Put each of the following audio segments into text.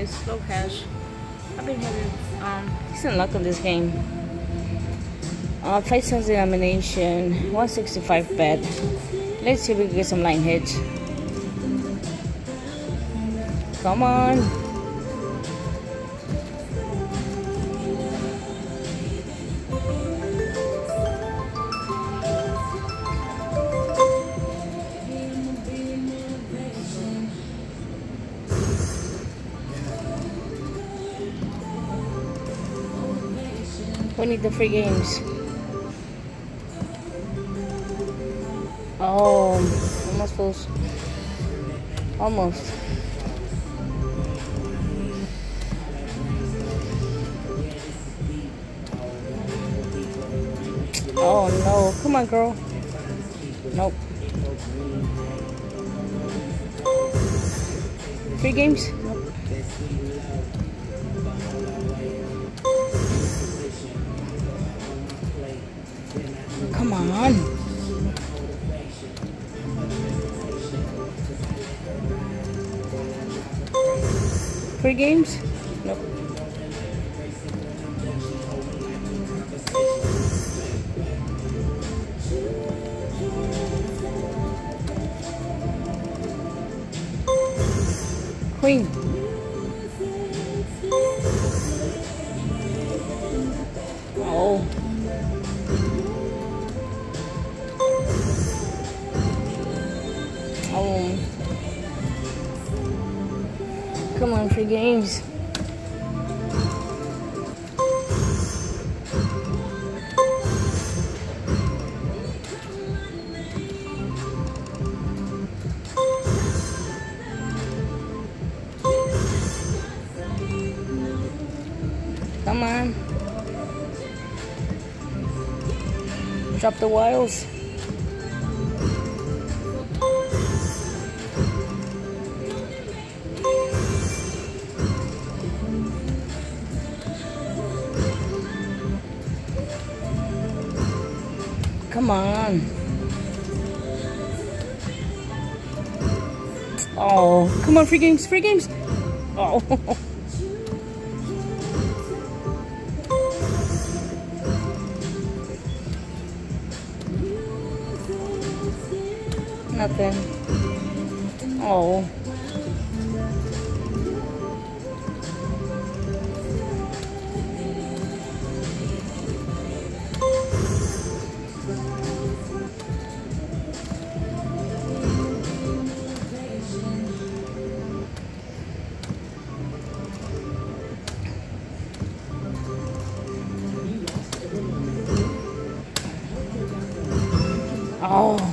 guys, slow cash. I've been having decent luck on this game. 5 cents denomination, 165 bet. Let's see if we can get some line hits. Come on. We need the free games. Oh, almost close. Almost. Oh no, come on girl. Nope. Free games? Nope. Come on. Free games? Nope. Queen. Oh. Oh. Come on, free games. Come on. Drop the wilds. Come on. Oh, come on, free games, free games. Oh. Nothing. Oh. Oh.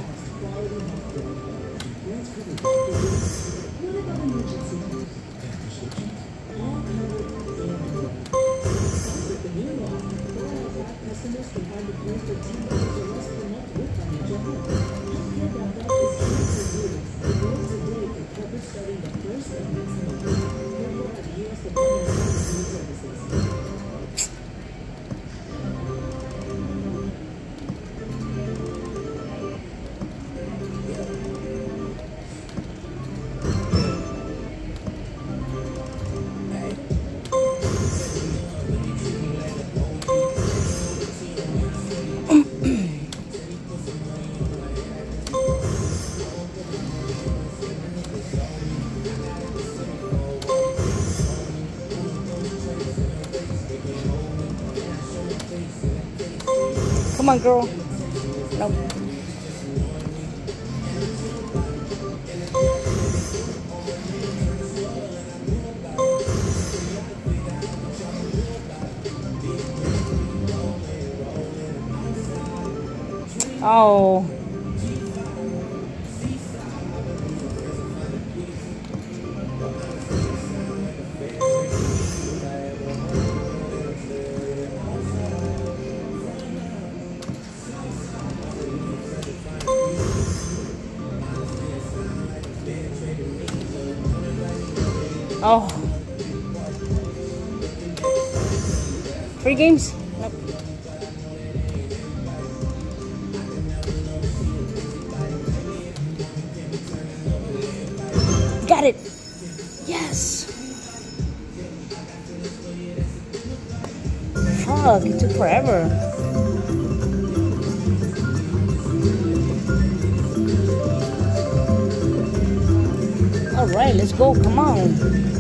Come on, girl. Nope. Oh. Oh. Free games? Nope. Got it. Yes. Fuck, it took forever. Alright, let's go, come on.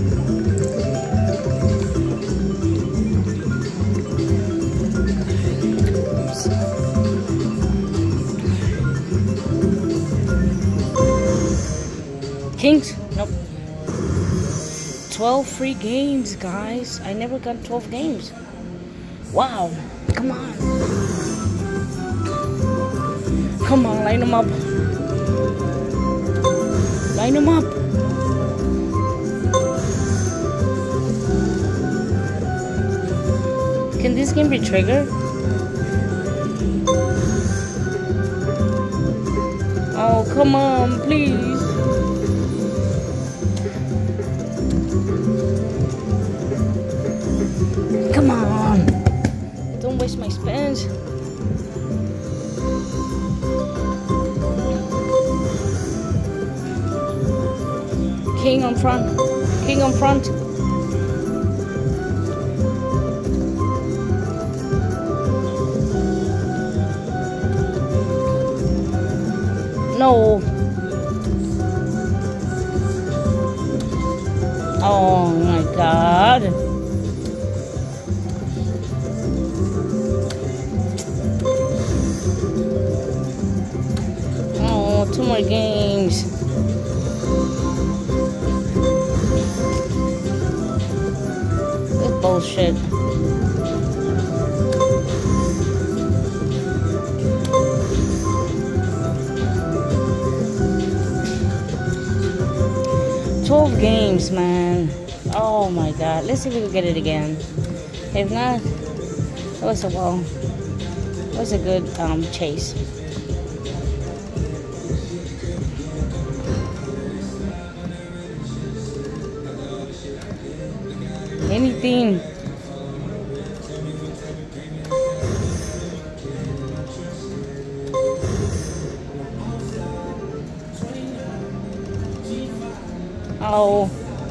Kings? Nope. 12 free games, guys. I never got 12 games. Wow. Come on. Come on, line them up. Line them up. Can this game be triggered? Oh, come on, please. Come on. Don't waste my spins. King on front. King on front. No. Oh my God. Oh, 2 more games. This bullshit. Games, man. Oh my God. Let's see if we can get it again. If not, it was a good chase. Anything. Oh.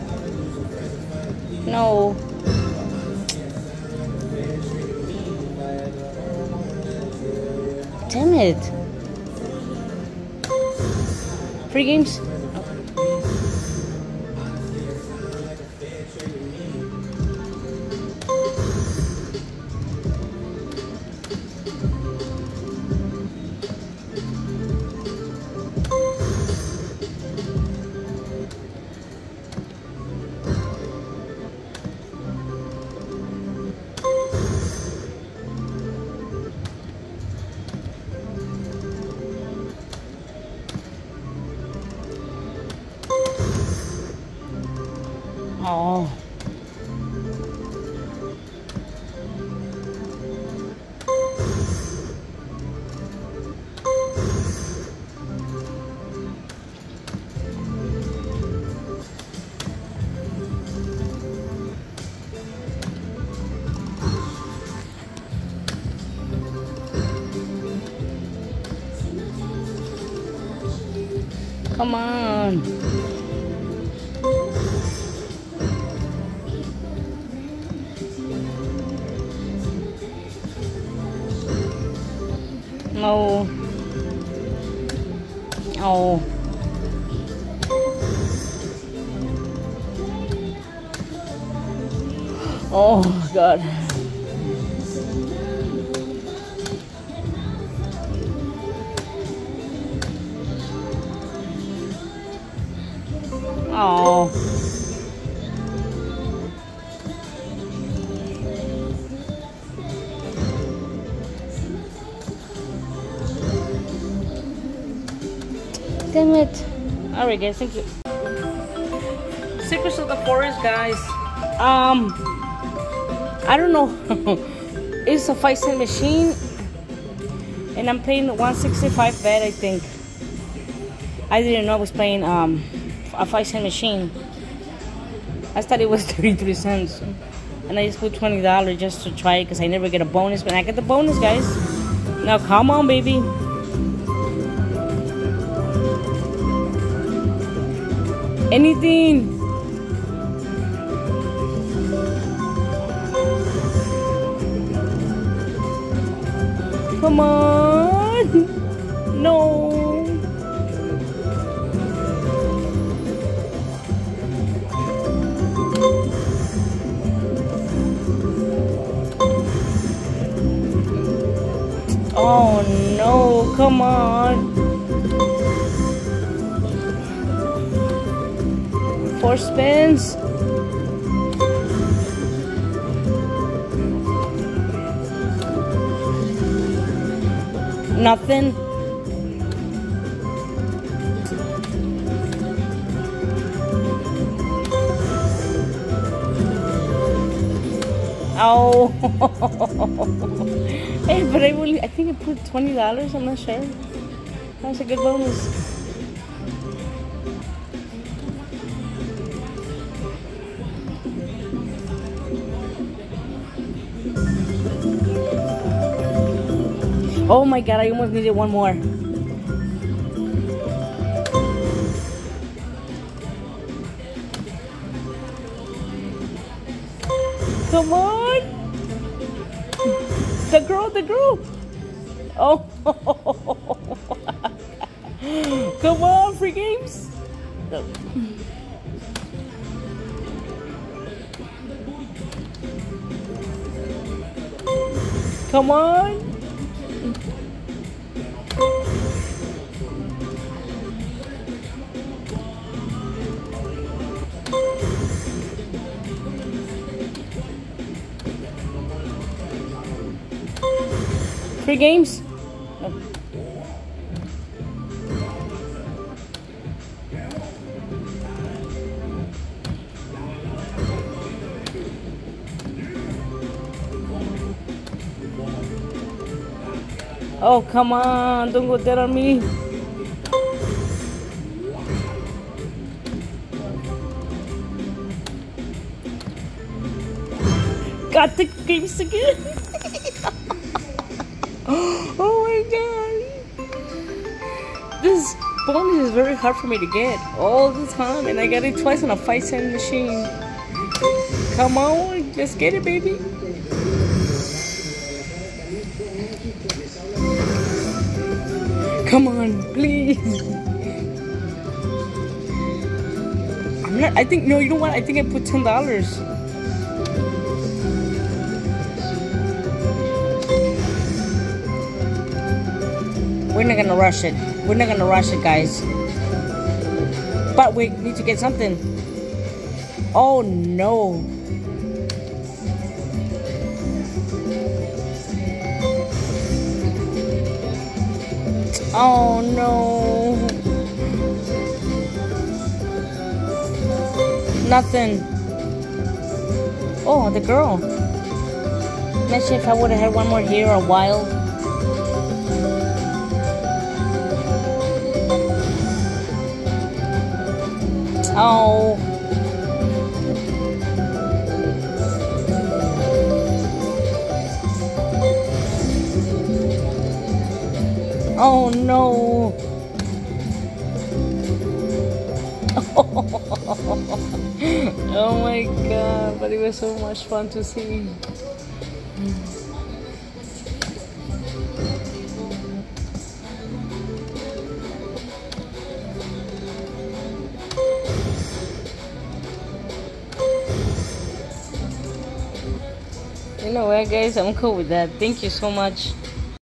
No. Damn it. Free games? Oh. Come on. No. Oh. Oh God. Oh. Damn it. Alright guys, thank you. Secrets of the Forest, guys. I don't know. It's a 5-cent machine and I'm playing 165 bet, I think. I didn't know I was playing a 5-cent machine. I thought it was 33 cents. And I just put $20 just to try it because I never get a bonus, but I get the bonus, guys. Now come on, baby. Anything. Come on. No. Oh no, come on. 4 spins. Nothing. Oh. Hey, but I think I put $20. I'm not sure. That's a good bonus. Oh my God, I almost needed one more. Come on. The girl. Oh. Come on, free games. No. Come on. Free games? No. Oh, come on. Don't go dead on me. Got the games again. Oh my God. This bonus is very hard for me to get all the time, and I got it twice on a 5-cent machine. Come on, just get it, baby. Come on, please. I think, no, you know what? I think I put $10. We're not gonna rush it. We're not gonna rush it, guys. But we need to get something. Oh no. Oh no. Nothing. Oh, the girl. Imagine if I would have had one more here a while. Oh. Oh no. Oh my God, but it was so much fun to see. You know what, guys, I'm cool with that. Thank you so much.